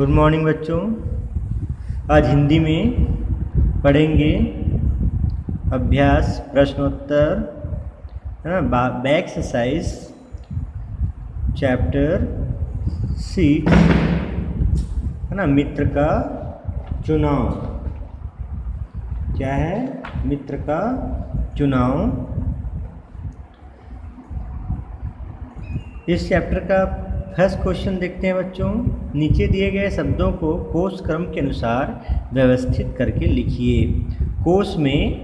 Good morning बच्चों। आज हिंदी में पढ़ेंगे अभ्यास प्रश्नोत्तर, है ना, एक्सरसाइज चैप्टर 6, है ना। मित्र का चुनाव क्या है? मित्र का चुनाव। इस चैप्टर का फर्स्ट क्वेश्चन देखते हैं बच्चों। नीचे दिए गए शब्दों को कोश क्रम के अनुसार व्यवस्थित करके लिखिए। कोश में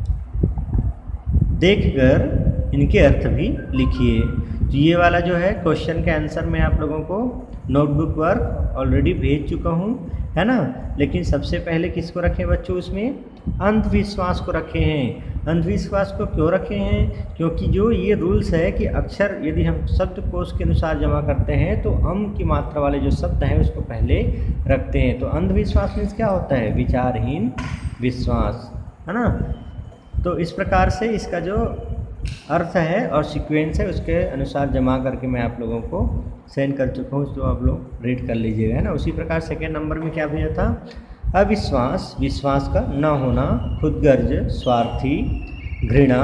देखकर इनके अर्थ भी लिखिए। तो ये वाला जो है क्वेश्चन के आंसर मैं आप लोगों को नोटबुक वर्क ऑलरेडी भेज चुका हूँ, है ना। लेकिन सबसे पहले किसको रखें बच्चों? उसमें अंधविश्वास को रखे हैं। अंधविश्वास को क्यों रखे हैं? क्योंकि जो ये रूल्स है कि अक्षर यदि हम शब्दकोश के अनुसार जमा करते हैं तो अम की मात्रा वाले जो शब्द हैं उसको पहले रखते हैं। तो अंधविश्वास मीन्स क्या होता है? विचारहीन विश्वास, है ना। तो इस प्रकार से इसका जो अर्थ है और सीक्वेंस है उसके अनुसार जमा करके मैं आप लोगों को सेंड कर चुका हूँ, तो आप लोग रीड कर लीजिएगा, है ना। उसी प्रकार सेकेंड नंबर में क्या भेजा था? अविश्वास, विश्वास का न होना, खुदगर्ज, स्वार्थी, घृणा,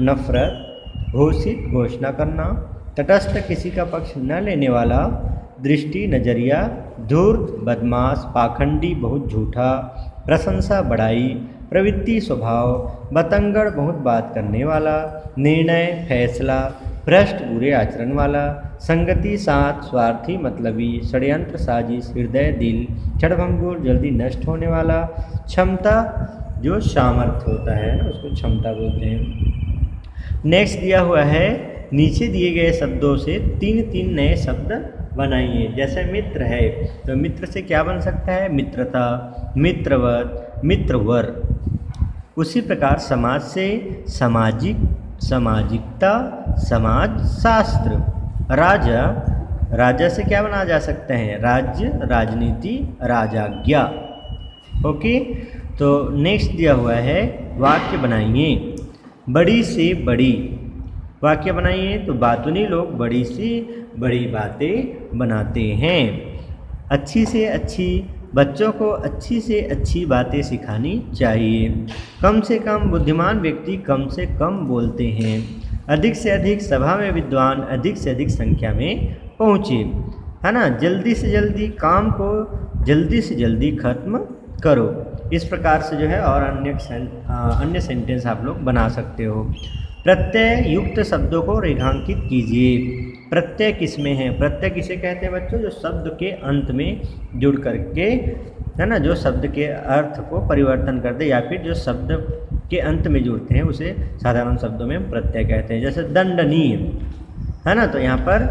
नफरत, घोषित, घोषणा करना, तटस्थ, किसी का पक्ष न लेने वाला, दृष्टि, नजरिया, धूर्त, बदमाश, पाखंडी, बहुत झूठा, प्रशंसा, बड़ाई, प्रवृत्ति, स्वभाव, बतंगड़, बहुत बात करने वाला, निर्णय, फैसला, भ्रष्ट, बुरे आचरण वाला, संगति, साथ, स्वार्थी, मतलबी, षड्यंत्र, साजिश, हृदय, दिल, क्षणभंगुर, जल्दी नष्ट होने वाला, क्षमता, जो सामर्थ्य होता है ना उसको क्षमता बोलते हैं। नेक्स्ट दिया हुआ है, नीचे दिए गए शब्दों से 3 नए शब्द बनाइए। जैसे मित्र है तो मित्र से क्या बन सकता है? मित्रता, मित्रवत, मित्रवर। उसी प्रकार समाज से सामाजिक, सामाजिकता, समाज शास्त्र। राजा, राजा से क्या बना जा सकता है? राज्य, राजनीति, राजाज्ञा। ओके, तो नेक्स्ट दिया हुआ है, वाक्य बनाइए। बड़ी से बड़ी, वाक्य बनाइए। तो बातूनी लोग बड़ी से बड़ी बातें बनाते हैं। अच्छी से अच्छी, बच्चों को अच्छी से अच्छी बातें सिखानी चाहिए। कम से कम, बुद्धिमान व्यक्ति कम से कम बोलते हैं। अधिक से अधिक, सभा में विद्वान अधिक से अधिक संख्या में पहुँचे, है ना। जल्दी से जल्दी, काम को जल्दी से जल्दी खत्म करो। इस प्रकार से जो है और अन्य सेंटेंस आप लोग बना सकते हो। प्रत्यय युक्त शब्दों को रेखांकित कीजिए। प्रत्यय किसमें है? प्रत्यय किसे कहते हैं बच्चों? जो शब्द के अंत में जुड़ करके, है ना, जो शब्द के अर्थ को परिवर्तन कर दे या फिर जो शब्द के अंत में जुड़ते हैं उसे साधारण शब्दों में प्रत्यय कहते हैं। जैसे दंडनीय, है ना, तो यहाँ पर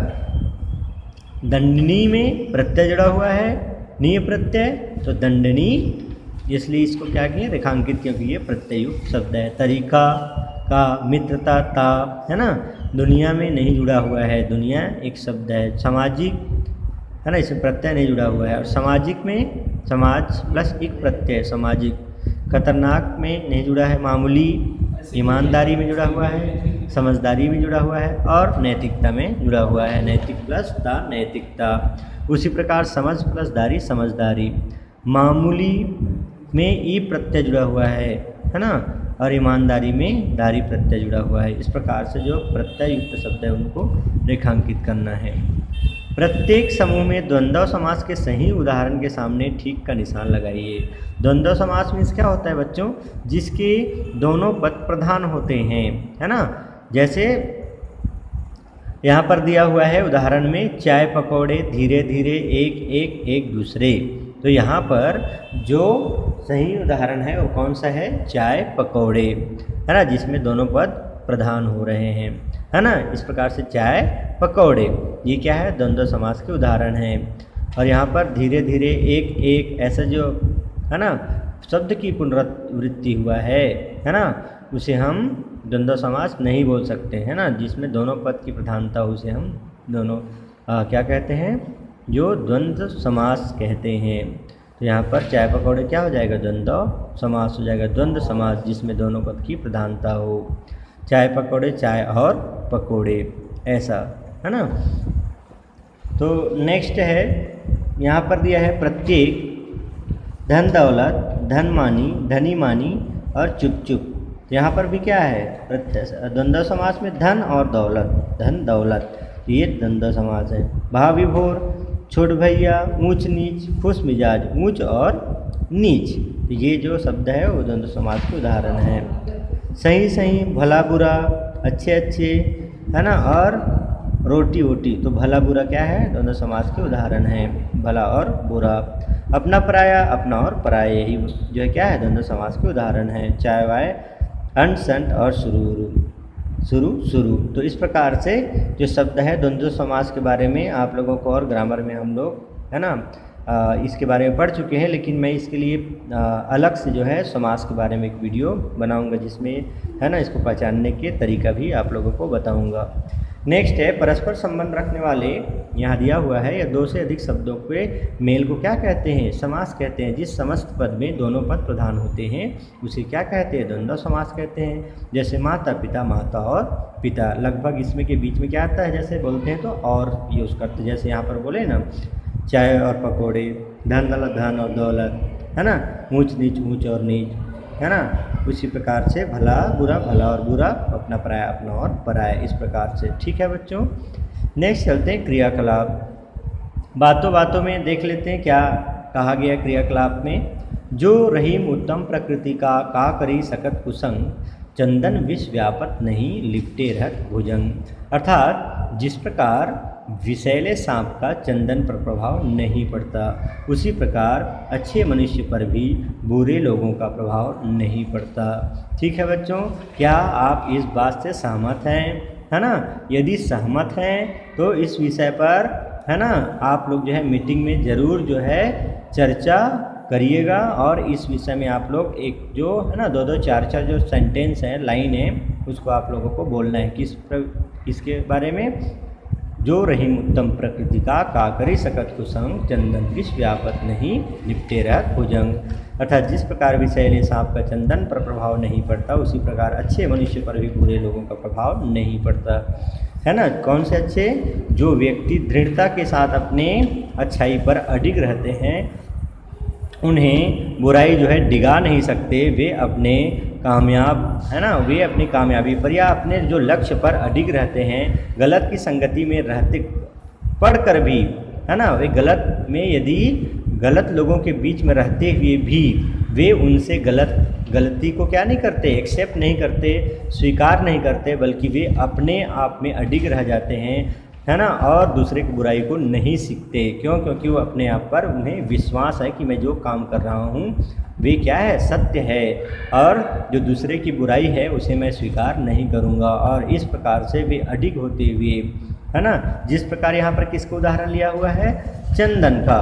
दंडनी में प्रत्यय जुड़ा हुआ है, नीय प्रत्यय, तो दंडनी, इसलिए इसको क्या किए? रेखांकित, क्योंकि ये प्रत्ययुक्त शब्द है। तरीका का, मित्रता, ता, है ना, दुनिया में नहीं जुड़ा हुआ है, दुनिया एक शब्द है। सामाजिक, है ना, इसमें प्रत्यय नहीं जुड़ा हुआ है। और सामाजिक में समाज प्लस एक प्रत्यय, सामाजिक। खतरनाक में नहीं जुड़ा है, मामूली। ईमानदारी में जुड़ा हुआ है, समझदारी में जुड़ा हुआ है, और नैतिकता में जुड़ा हुआ है, नैतिक प्लस ता, नैतिकता। उसी प्रकार समझ प्लस दारी, समझदारी। मामूली में ई प्रत्यय जुड़ा हुआ है ना, और ईमानदारी में दारी प्रत्यय जुड़ा हुआ है। इस प्रकार से जो प्रत्यय युक्त शब्द है उनको रेखांकित करना है। प्रत्येक समूह में द्वंद्व समास के सही उदाहरण के सामने ठीक का निशान लगाइए। द्वंद्व समास मीन्स क्या होता है बच्चों? जिसके दोनों पद प्रधान होते हैं, है ना। जैसे यहाँ पर दिया हुआ है उदाहरण में, चाय पकौड़े धीरे धीरे, एक एक, एक दूसरे। तो यहाँ पर जो सही उदाहरण है वो कौन सा है? चाय पकौड़े, है ना, जिसमें दोनों पद प्रधान हो रहे हैं, है ना। इस प्रकार से चाय पकौड़े, ये क्या है? द्वंद्व समास के उदाहरण हैं। और यहाँ पर धीरे धीरे, एक एक, ऐसा जो है ना शब्द की पुनरावृत्ति हुआ है ना, उसे हम द्वंद्व समास नहीं बोल सकते, है ना। जिसमें दोनों पद की प्रधानता हो उसे हम दोनों क्या कहते हैं? जो द्वंद्व समास कहते हैं। तो यहाँ पर चाय पकौड़े क्या हो जाएगा? द्वंद्व समास हो जाएगा। द्वंद्व समास जिसमें दोनों पद की प्रधानता हो। चाय पकौड़े, चाय और पकौड़े, ऐसा, है ना। तो नेक्स्ट है यहाँ पर दिया है प्रत्येक, धन दौलत, धन मानी, धनी मानी और चुप चुप। तो यहाँ पर भी क्या है, द्वंद्व समास में धन और दौलत, धन दौलत, ये द्वंद्व समास है। भाव विभोर, छोट भैया, ऊंच नीच, खुश मिजाज, ऊंच और नीच, तो ये जो शब्द है वो द्वंद्व समास के उदाहरण है। सही सही, भला बुरा, अच्छे अच्छे, है ना, और रोटी वोटी, तो भला बुरा क्या है, द्वंद्व समास के उदाहरण है, भला और बुरा। अपना पराया, अपना और पराया, यही जो है क्या है, द्वंद्व समास के उदाहरण है। चाय वाय, अंट संट और शुरू शुरू। तो इस प्रकार से जो शब्द है द्वंद्व समास के बारे में आप लोगों को और ग्रामर में हम लोग, है ना, इसके बारे में पढ़ चुके हैं, लेकिन मैं इसके लिए अलग से जो है समास के बारे में एक वीडियो बनाऊंगा, जिसमें, है ना, इसको पहचानने के तरीका भी आप लोगों को बताऊंगा। नेक्स्ट है परस्पर संबंध रखने वाले, यहाँ दिया हुआ है, या दो से अधिक शब्दों के मेल को क्या कहते हैं, समास कहते हैं। जिस समस्त पद में दोनों पद प्रधान होते हैं उसे क्या कहते हैं, द्वंद्व समास कहते हैं। जैसे माता पिता, माता और पिता, लगभग इसमें के बीच में क्या आता है, जैसे बोलते हैं तो और यूज़ करते हैं। जैसे यहाँ पर बोले ना, चाय और पकौड़े, धन दौलत, धन और दौलत, है ना, ऊंच नीच, ऊंच और नीच, है ना। उसी प्रकार से भला बुरा, भला और बुरा, अपना पराया, अपना और पराया, इस प्रकार से। ठीक है बच्चों, नेक्स्ट चलते हैं क्रियाकलाप। बातों बातों में देख लेते हैं क्या कहा गया क्रियाकलाप में। जो रहीम उत्तम प्रकृति का करी सकत कुसंग, चंदन विष व्यापत नहीं, लिपटे रहत भुजंग। अर्थात जिस प्रकार विषैले सांप का चंदन पर प्रभाव नहीं पड़ता, उसी प्रकार अच्छे मनुष्य पर भी बुरे लोगों का प्रभाव नहीं पड़ता। ठीक है बच्चों, क्या आप इस बात से सहमत हैं, है ना। यदि सहमत हैं तो इस विषय पर, है ना, आप लोग जो है मीटिंग में ज़रूर जो है चर्चा करिएगा, और इस विषय में आप लोग एक जो है ना दो चार जो सेंटेंस है, लाइन है, उसको आप लोगों को बोलना है। इसके बारे में, जो रहीम उत्तम प्रकृति का करी सकत कुसंग, चंदन विष व्यापत नहीं, लिपटे रहत भुजंग। अर्थात जिस प्रकार विषैले सांप का चंदन पर प्रभाव नहीं पड़ता, उसी प्रकार अच्छे मनुष्य पर भी बुरे लोगों का प्रभाव नहीं पड़ता, है ना। कौन से अच्छे, जो व्यक्ति दृढ़ता के साथ अपने अच्छाई पर अडिग रहते हैं, उन्हें बुराई जो है डिगा नहीं सकते। वे अपने कामयाब, है ना, वे अपनी कामयाबी पर या अपने जो लक्ष्य पर अडिग रहते हैं। गलत की संगति में रहते पढ़कर भी, है ना, वे गलत में, यदि गलत लोगों के बीच में रहते हुए भी वे उनसे गलती को क्या नहीं करते, एक्सेप्ट नहीं करते, स्वीकार नहीं करते, बल्कि वे अपने आप में अडिग रह जाते हैं, है ना, और दूसरे की बुराई को नहीं सीखते। क्यों? क्योंकि वो अपने आप पर, उन्हें विश्वास है कि मैं जो काम कर रहा हूँ वे क्या है, सत्य है, और जो दूसरे की बुराई है उसे मैं स्वीकार नहीं करूँगा। और इस प्रकार से वे अडिग होते हुए, है ना, जिस प्रकार यहाँ पर किसका उदाहरण लिया हुआ है, चंदन का,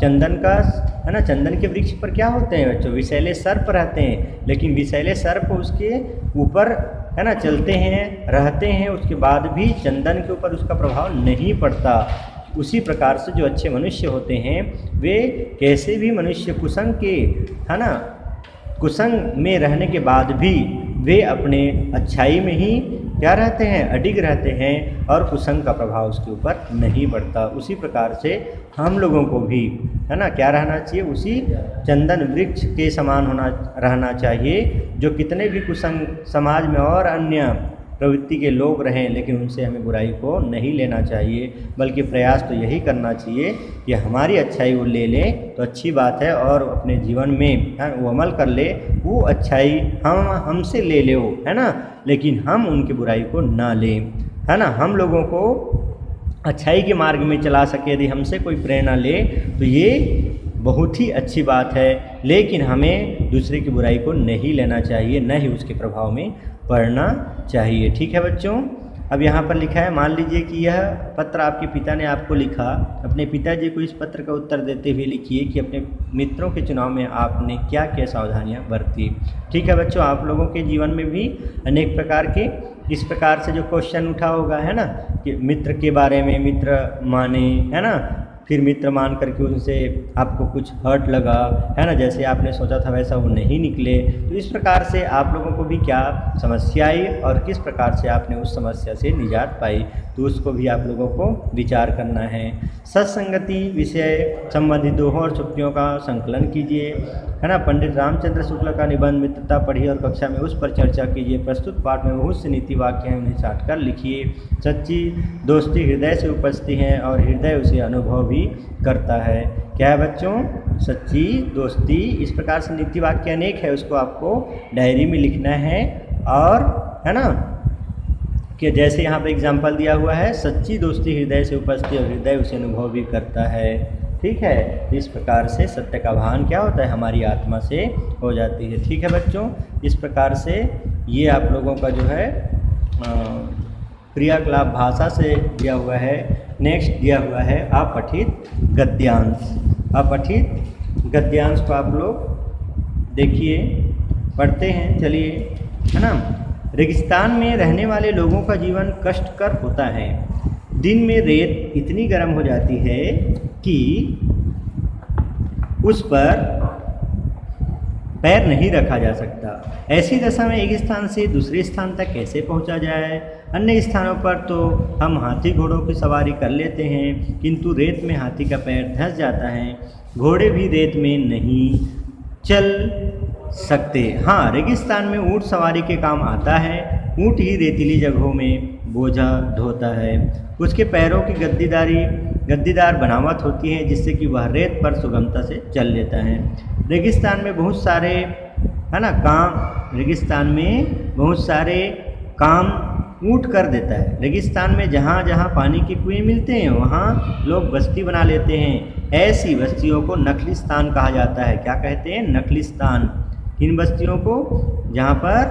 है ना। चंदन के वृक्ष पर क्या होते हैं बच्चों, विषैले सर्प रहते हैं, लेकिन विषैले सर्प उसके ऊपर, है ना, चलते हैं, रहते हैं, उसके बाद भी चंदन के ऊपर उसका प्रभाव नहीं पड़ता। उसी प्रकार से जो अच्छे मनुष्य होते हैं, वे कैसे भी मनुष्य कुसंग के, है ना, कुसंग में रहने के बाद भी वे अपने अच्छाई में ही क्या रहते हैं, अडिग रहते हैं, और कुसंग का प्रभाव उसके ऊपर नहीं पड़ता। उसी प्रकार से हम लोगों को भी, है ना, क्या रहना चाहिए, उसी चंदन वृक्ष के समान रहना चाहिए, जो कितने भी कुसंग समाज में और अन्य प्रवृत्ति के लोग रहें, लेकिन उनसे हमें बुराई को नहीं लेना चाहिए, बल्कि प्रयास तो यही करना चाहिए कि हमारी अच्छाई वो ले लें तो अच्छी बात है, और अपने जीवन में वो अमल कर ले, वो अच्छाई हमसे ले ले, है ना, लेकिन हम उनकी बुराई को ना लें, है ना। हम लोगों को अच्छाई के मार्ग में चला सके, यदि हमसे कोई प्रेरणा ले तो ये बहुत ही अच्छी बात है, लेकिन हमें दूसरे की बुराई को नहीं लेना चाहिए, न ही उसके प्रभाव में पढ़ना चाहिए। ठीक है बच्चों, अब यहाँ पर लिखा है, मान लीजिए कि यह पत्र आपके पिता ने आपको लिखा, अपने पिताजी को इस पत्र का उत्तर देते हुए लिखिए कि अपने मित्रों के चुनाव में आपने क्या क्या सावधानियाँ बरती। ठीक है बच्चों, आप लोगों के जीवन में भी अनेक प्रकार के इस प्रकार से जो क्वेश्चन उठा होगा, है ना, कि मित्र के बारे में, मित्र माने, है ना, फिर मित्र मान करके उनसे आपको कुछ हर्ट लगा, है ना, जैसे आपने सोचा था वैसा वो नहीं निकले। तो इस प्रकार से आप लोगों को भी क्या समस्या आई और किस प्रकार से आपने उस समस्या से निजात पाई, तो उसको भी आप लोगों को विचार करना है। सत्संगति विषय संबंधित दोहों और चुक्तियों का संकलन कीजिए, है ना। पंडित रामचंद्र शुक्ल का निबंध मित्रता पढ़िए और कक्षा में उस पर चर्चा कीजिए। प्रस्तुत पाठ में बहुत से नीति वाक्य हैं, उन्हें छांटकर लिखिए। सच्ची दोस्ती हृदय से उपजती है और हृदय उसे अनुभव भी करता है। क्या है बच्चों? सच्ची दोस्ती। इस प्रकार से नीति वाक्य अनेक है, उसको आपको डायरी में लिखना है। और है ना कि जैसे यहाँ पर एग्जाम्पल दिया हुआ है, सच्ची दोस्ती हृदय से उपजती है और हृदय उसे अनुभव भी करता है। ठीक है, इस प्रकार से सत्य का भान क्या होता है, हमारी आत्मा से हो जाती है। ठीक है बच्चों, इस प्रकार से ये आप लोगों का जो है क्रियाकलाप भाषा से दिया हुआ है। नेक्स्ट दिया हुआ है अपठित गद्यांश। अपठित गद्यांश को आप लोग देखिए, पढ़ते हैं, चलिए, है ना। रेगिस्तान में रहने वाले लोगों का जीवन कष्टकर होता है। दिन में रेत इतनी गर्म हो जाती है कि उस पर पैर नहीं रखा जा सकता। ऐसी दशा में एक स्थान से दूसरे स्थान तक कैसे पहुंचा जाए? अन्य स्थानों पर तो हम हाथी घोड़ों की सवारी कर लेते हैं, किंतु रेत में हाथी का पैर धंस जाता है। घोड़े भी रेत में नहीं चल सकते। हाँ, रेगिस्तान में ऊँट सवारी के काम आता है। ऊँट ही रेतीली जगहों में बोझा ढोता है। उसके पैरों की गद्दीदार बनावट होती है, जिससे कि वह रेत पर सुगमता से चल लेता है। रेगिस्तान में बहुत सारे, है ना, रेगिस्तान में बहुत सारे काम ऊँट कर देता है। रेगिस्तान में जहाँ जहाँ पानी के कुएं मिलते हैं वहाँ लोग बस्ती बना लेते हैं। ऐसी बस्तियों को नखलिस्तान कहा जाता है। क्या कहते हैं? नखलिस्तान। इन बस्तियों को जहाँ पर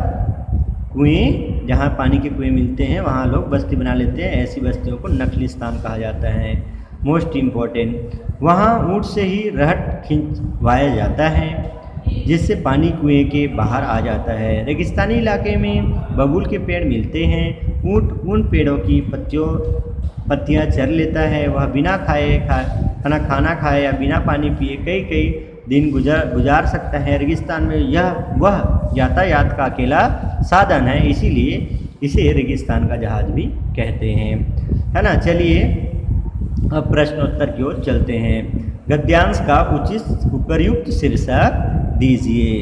कुएं, जहाँ पानी के कुएं मिलते हैं वहाँ लोग बस्ती बना लेते हैं। ऐसी बस्तियों को नखलिस्तान कहा जाता है। मोस्ट इम्पोर्टेंट, वहाँ ऊँट से ही रहट खिंचवाया जाता है, जिससे पानी कुएं के बाहर आ जाता है। रेगिस्तानी इलाके में बबूल के पेड़ मिलते हैं। ऊँट उन पेड़ों की पत्तियाँ चर लेता है। वह बिना खाना खाए या बिना पानी पिए कई दिन गुजार सकता है। रेगिस्तान में वह यातायात का अकेला साधन है, इसीलिए इसे रेगिस्तान का जहाज भी कहते हैं, है ना। चलिए अब प्रश्नोत्तर की ओर चलते हैं। गद्यांश का उपयुक्त शीर्षक दीजिए।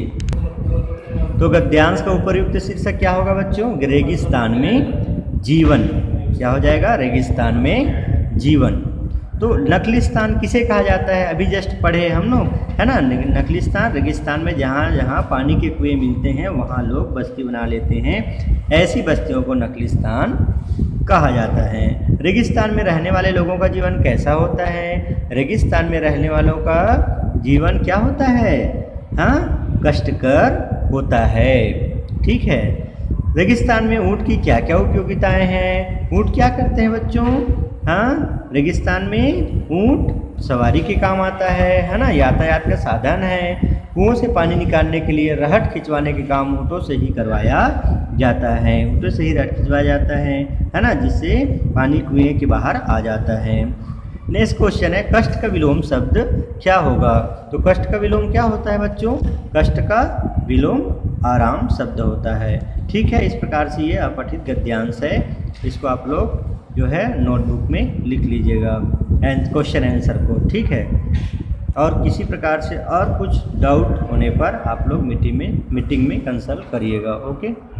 तो गद्यांश का उपयुक्त शीर्षक क्या होगा बच्चों? रेगिस्तान में जीवन। क्या हो जाएगा? रेगिस्तान में जीवन। तो नखलिस्तान किसे कहा जाता है? अभी जस्ट पढ़े हम लोग, है ना। नखलिस्तान रेगिस्तान में जहाँ जहाँ पानी के कुएं मिलते हैं वहाँ लोग बस्ती बना लेते हैं। ऐसी बस्तियों को नखलिस्तान कहा जाता है। रेगिस्तान में रहने वाले लोगों का जीवन कैसा होता है? रेगिस्तान में रहने वालों का जीवन क्या होता है? हाँ, कष्टकर होता है। ठीक है। रेगिस्तान में ऊँट की क्या क्या उपयोगिताएं हैं? ऊँट क्या करते हैं बच्चों? हाँ, रेगिस्तान में ऊँट सवारी के काम आता है ना, यातायात का साधन है। कुओं से पानी निकालने के लिए रहट खिंचवाने के काम ऊँटों से ही करवाया जाता है। ऊँटों से ही रहट खिंचवाया जाता है ना, जिससे पानी कुएं के बाहर आ जाता है। नेक्स्ट क्वेश्चन है, कष्ट का विलोम शब्द क्या होगा? तो कष्ट का विलोम क्या होता है बच्चों? कष्ट का विलोम आराम शब्द होता है। ठीक है, इस प्रकार से ये अपठित गद्यांश है। इसको आप लोग जो है नोटबुक में लिख लीजिएगा क्वेश्चन आंसर को। ठीक है, और किसी प्रकार से और कुछ डाउट होने पर आप लोग मीटिंग में कंसल्ट करिएगा। ओके।